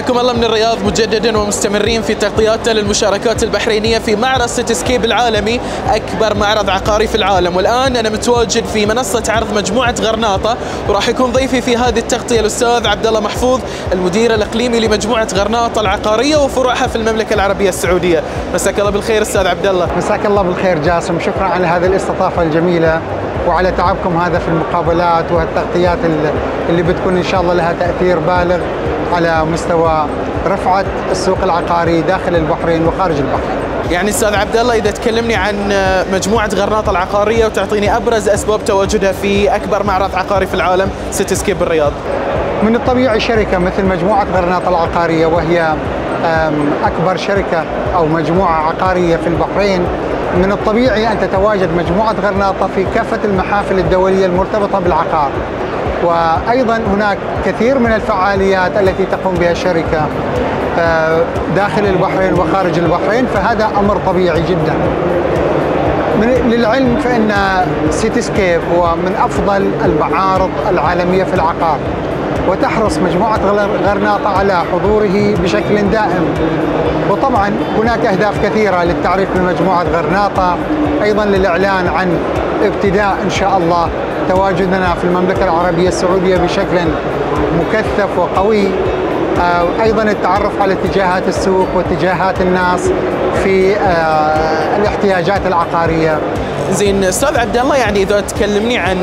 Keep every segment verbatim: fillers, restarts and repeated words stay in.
حياكم الله من الرياض مجددا ومستمرين في تغطياتنا للمشاركات البحرينية في معرض سيتي سكيب العالمي، أكبر معرض عقاري في العالم. والآن أنا متواجد في منصة عرض مجموعة غرناطة، وراح يكون ضيفي في هذه التغطية الأستاذ عبد الله محفوظ، المدير الإقليمي لمجموعة غرناطة العقارية وفروعها في المملكة العربية السعودية. مساك الله بالخير أستاذ عبد الله. مساك الله بالخير جاسم، شكرا على هذه الاستضافة الجميلة وعلى تعبكم هذا في المقابلات والتغطيات اللي بتكون إن شاء الله لها تأثير بالغ على مستوى رفعة السوق العقاري داخل البحرين وخارج البحرين. يعني أستاذ عبد الله، إذا تكلمني عن مجموعة غرناطة العقارية وتعطيني أبرز أسباب تواجدها في أكبر معرض عقاري في العالم سيتي سكيب بالرياض. من الطبيعي شركة مثل مجموعة غرناطة العقارية، وهي أكبر شركة أو مجموعة عقارية في البحرين، من الطبيعي أن تتواجد مجموعة غرناطة في كافة المحافل الدولية المرتبطة بالعقار. وأيضا هناك كثير من الفعاليات التي تقوم بها الشركة داخل البحرين وخارج البحرين، فهذا أمر طبيعي جدا. من للعلم فإن سيتي سكيب هو من أفضل المعارض العالمية في العقار، وتحرص مجموعة غرناطة على حضوره بشكل دائم. وطبعا هناك أهداف كثيرة للتعريف بمجموعة غرناطة، أيضا للإعلان عن ابتداء إن شاء الله تواجدنا في المملكة العربية السعودية بشكل مكثف وقوي، أيضا التعرف على اتجاهات السوق واتجاهات الناس في الاحتياجات العقارية. زين أستاذ عبد الله، يعني إذا تكلمني عن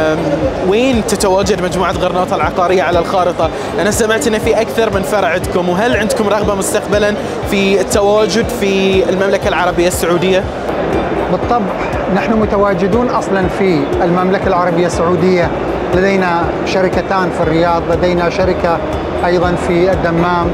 وين تتواجد مجموعة غرناطة العقارية على الخارطة، أنا سمعت أن في أكثر من فرع عندكم، وهل عندكم رغبة مستقبلا في التواجد في المملكة العربية السعودية؟ بالطبع نحن متواجدون أصلا في المملكة العربية السعودية، لدينا شركتان في الرياض، لدينا شركة أيضا في الدمام،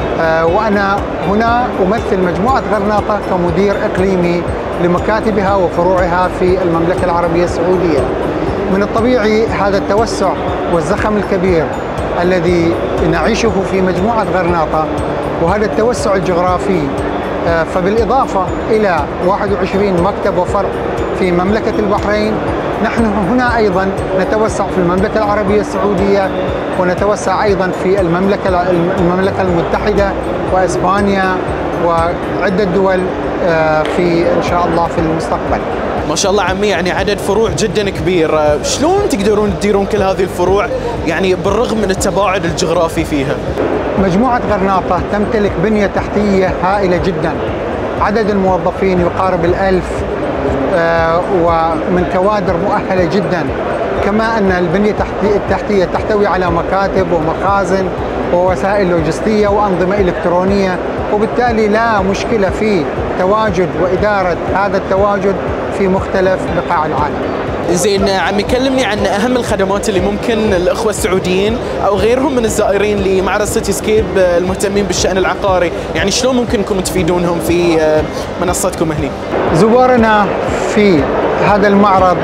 وأنا هنا أمثل مجموعة غرناطة كمدير إقليمي لمكاتبها وفروعها في المملكة العربية السعودية. من الطبيعي هذا التوسع والزخم الكبير الذي نعيشه في مجموعة غرناطة، وهذا التوسع الجغرافي، فبالإضافة إلى واحد وعشرين مكتب وفرع في مملكة البحرين، نحن هنا أيضا نتوسع في المملكة العربية السعودية، ونتوسع أيضا في المملكة المملكة المتحدة وإسبانيا وعدة دول في إن شاء الله في المستقبل. ما شاء الله عمي، يعني عدد فروع جدا كبير، شلون تقدرون تديرون كل هذه الفروع يعني بالرغم من التباعد الجغرافي فيها؟ مجموعة غرناطة تمتلك بنية تحتية هائلة جدا، عدد الموظفين يقارب الألف، آه ومن كوادر مؤهلة جدا، كما أن البنية التحتية تحتوي على مكاتب ومخازن ووسائل لوجستية وأنظمة إلكترونية، وبالتالي لا مشكلة في تواجد وإدارة هذا التواجد في مختلف بقاع العالم. زين عمي، كلمني عن أهم الخدمات اللي ممكن الأخوة السعوديين أو غيرهم من الزائرين لمعرض سيتي سكيب المهتمين بالشأن العقاري، يعني شلون ممكن انكم تفيدونهم في منصتكم هنا؟ زوارنا في هذا المعرض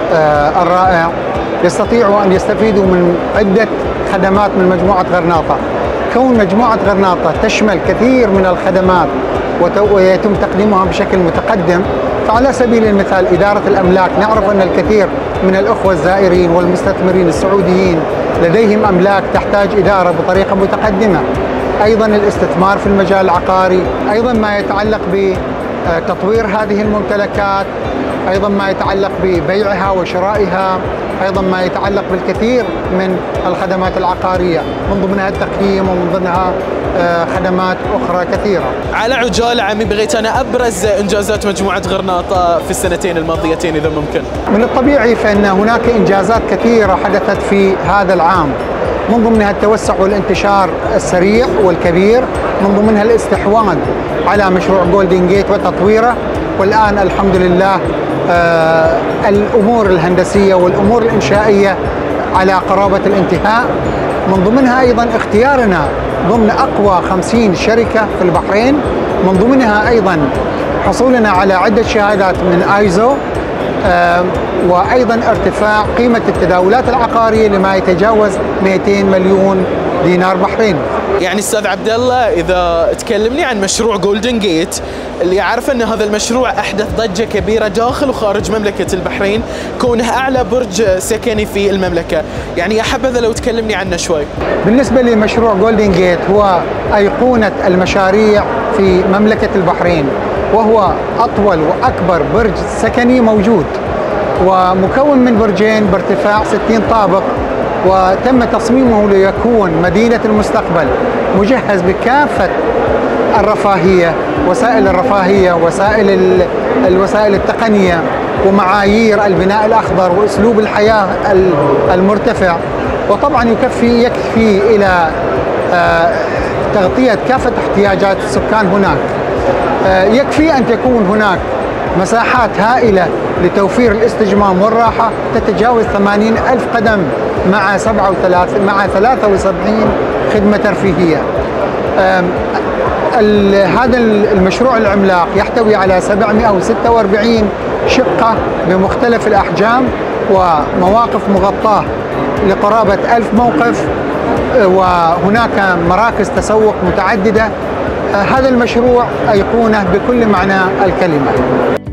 الرائع يستطيعوا أن يستفيدوا من عدة خدمات من مجموعة غرناطة. كون مجموعة غرناطة تشمل كثير من الخدمات ويتم تقديمها بشكل متقدم، فعلى سبيل المثال إدارة الأملاك، نعرف أن الكثير من الأخوة الزائرين والمستثمرين السعوديين لديهم أملاك تحتاج إدارة بطريقة متقدمة. أيضا الاستثمار في المجال العقاري، أيضا ما يتعلق بتطوير هذه الممتلكات، أيضا ما يتعلق ببيعها وشرائها، أيضا ما يتعلق بالكثير من الخدمات العقارية، من ضمنها التقييم ومن ضمنها خدمات أخرى كثيرة. على عجالة عمي، بغيت أنا أبرز إنجازات مجموعة غرناطة في السنتين الماضيتين إذا ممكن. من الطبيعي فإن هناك إنجازات كثيرة حدثت في هذا العام، من ضمنها التوسع والانتشار السريع والكبير، من ضمنها الاستحواذ على مشروع جولدن جيت وتطويره، والآن الحمد لله آه الأمور الهندسية والأمور الإنشائية على قرابة الانتهاء. من ضمنها أيضا اختيارنا ضمن أقوى خمسين شركة في البحرين، من ضمنها أيضا حصولنا على عدة شهادات من آيزو، آه وأيضا ارتفاع قيمة التداولات العقارية لما يتجاوز مئتين مليون دينار بحريني. يعني استاذ عبد الله، اذا تكلمني عن مشروع جولدن جيت، اللي عارف ان هذا المشروع احدث ضجه كبيره داخل وخارج مملكه البحرين، كونه اعلى برج سكني في المملكه، يعني احبذ لو تكلمني عنه شوي. بالنسبه لمشروع جولدن جيت، هو ايقونه المشاريع في مملكه البحرين، وهو اطول واكبر برج سكني موجود، ومكون من برجين بارتفاع ستين طابق، وتم تصميمه ليكون مدينة المستقبل، مجهز بكافة الرفاهية، وسائل الرفاهية، وسائل الوسائل التقنية، ومعايير البناء الأخضر، وأسلوب الحياة المرتفع. وطبعا يكفي يكفي إلى تغطية كافة احتياجات السكان هناك. يكفي أن تكون هناك مساحات هائلة لتوفير الاستجمام والراحة تتجاوز ثمانين ألف قدم مع سبعة وثلاثين مع ثلاثة وسبعين خدمة ترفيهية. هذا المشروع العملاق يحتوي على سبعمئة وستة وأربعين شقة بمختلف الأحجام، ومواقف مغطاة لقرابة ألف موقف، وهناك مراكز تسوق متعددة. هذا المشروع أيقونة بكل معنى الكلمة.